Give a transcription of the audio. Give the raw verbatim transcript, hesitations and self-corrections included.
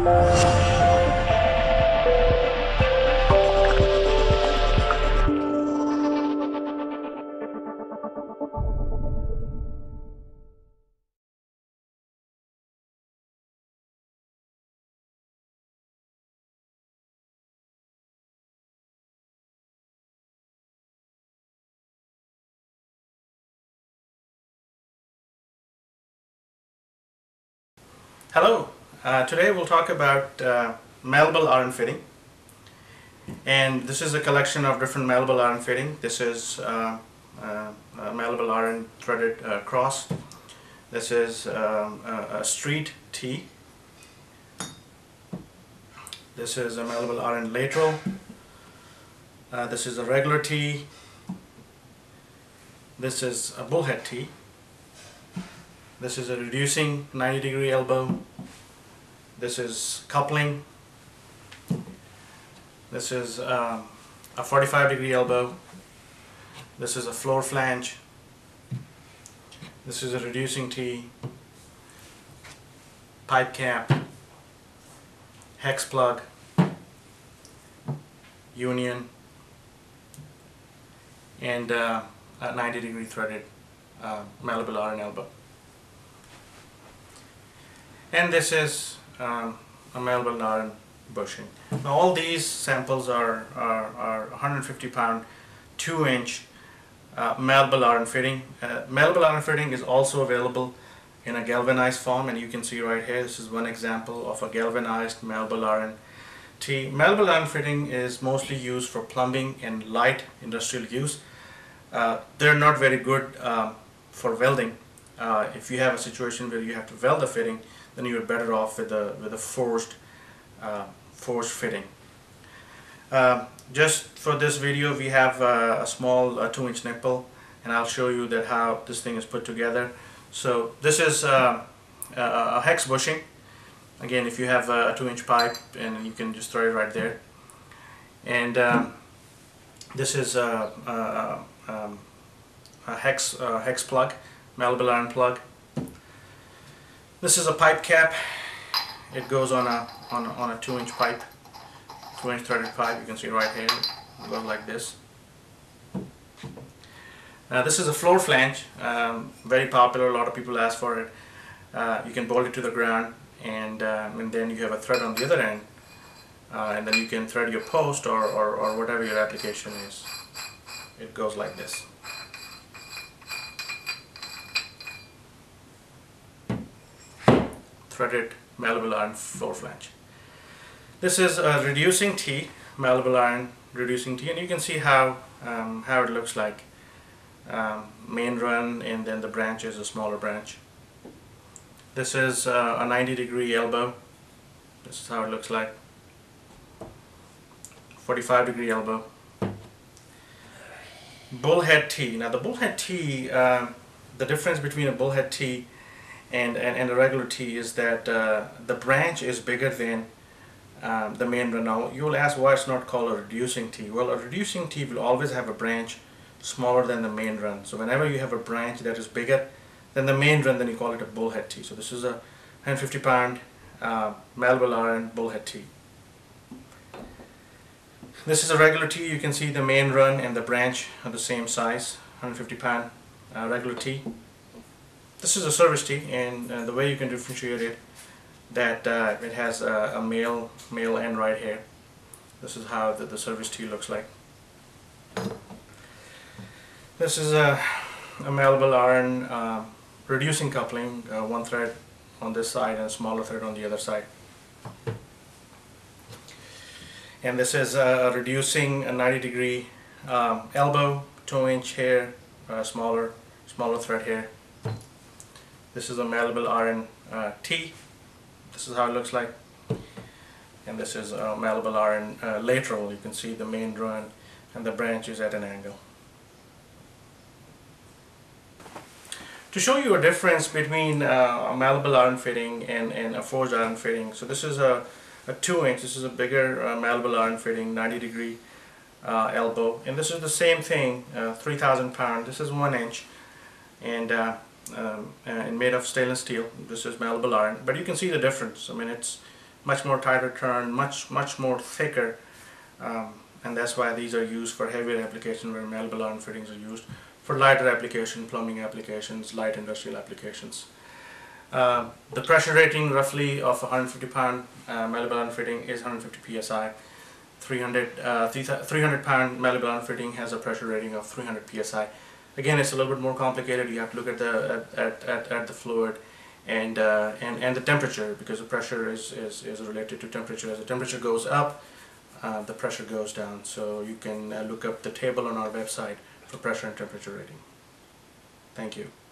Hello, uh, today we'll talk about uh, malleable iron fitting, and this is a collection of different malleable iron fitting. This is uh, uh, a malleable iron threaded uh, cross. This is um, a, a street T. This is a malleable iron lateral. Uh, this is a regular T. This is a bullhead T. This is a reducing ninety degree elbow. This is coupling. This is um, a forty-five degree elbow. This is a floor flange. This is a reducing T. Pipe cap. Hex plug. Union. And uh, a ninety degree threaded uh, malleable iron elbow. And this is um, a malleable iron bushing. Now all these samples are, are, are one hundred fifty pound, two inch uh, malleable iron fitting. Uh, malleable iron fitting is also available in a galvanized form, and you can see right here, this is one example of a galvanized malleable iron T. Malleable iron fitting is mostly used for plumbing and light industrial use. Uh, they're not very good um, for welding. Uh, if you have a situation where you have to weld the fitting, then you're better off with a with a forged uh, forged fitting. Uh, just for this video, we have uh, a small uh, two inch nipple, and I'll show you that how this thing is put together. So this is uh, a, a hex bushing. Again, if you have a two inch pipe, and you can just throw it right there. And um, this is a, a, a, a hex a hex plug, malleable iron plug. This is a pipe cap. It goes on a on a, on a two inch pipe, two inch threaded pipe. You can see right here. It goes like this. Uh, this is a floor flange. Um, very popular. A lot of people ask for it. Uh, you can bolt it to the ground, and um, and then you have a thread on the other end, uh, and then you can thread your post or, or or whatever your application is. It goes like this. Threaded malleable iron floor flange. This is a reducing T, malleable iron reducing T, and you can see how um, how it looks like. Um, main run, and then the branch is a smaller branch. This is uh, a ninety degree elbow. This is how it looks like. forty-five degree elbow. Bullhead T. Now the bullhead T, uh, the difference between a bullhead T And, and, and a regular T is that uh, the branch is bigger than um, the main run. Now you will ask why it's not called a reducing T. Well, a reducing T will always have a branch smaller than the main run. So whenever you have a branch that is bigger than the main run, then you call it a bullhead T. So this is a one hundred fifty pound uh, malleable iron bullhead T. This is a regular T. You can see the main run and the branch are the same size, one hundred fifty pound uh, regular T. This is a service T, and uh, the way you can differentiate it, that uh, it has a, a male male end right here. This is how the, the service T looks like. This is a, a malleable iron uh, reducing coupling, uh, one thread on this side and a smaller thread on the other side. And this is a reducing a ninety degree um, elbow, two inch here, uh, smaller smaller thread here. This is a malleable iron uh, T. This is how it looks like. And this is a malleable iron uh, lateral. You can see the main run and the branch is at an angle. To show you a difference between uh, a malleable iron fitting and, and a forged iron fitting, so this is a, a two inch, this is a bigger uh, malleable iron fitting, ninety degree uh, elbow, and this is the same thing, uh, three thousand pound. This is one inch, and uh, Um, and made of stainless steel. This is malleable iron, but you can see the difference. I mean, it's much more tighter turn, much much more thicker, um, and that's why these are used for heavier application, where malleable iron fittings are used for lighter application, plumbing applications, light industrial applications. Uh, the pressure rating roughly of a one hundred fifty pound uh, malleable iron fitting is one hundred fifty P S I. three hundred, uh, three hundred pound malleable iron fitting has a pressure rating of three hundred P S I. Again, it's a little bit more complicated. You have to look at the at, at, at the fluid and, uh, and and the temperature, because the pressure is, is, is related to temperature. As the temperature goes up, uh, the pressure goes down. So you can uh, look up the table on our website for pressure and temperature rating. Thank you.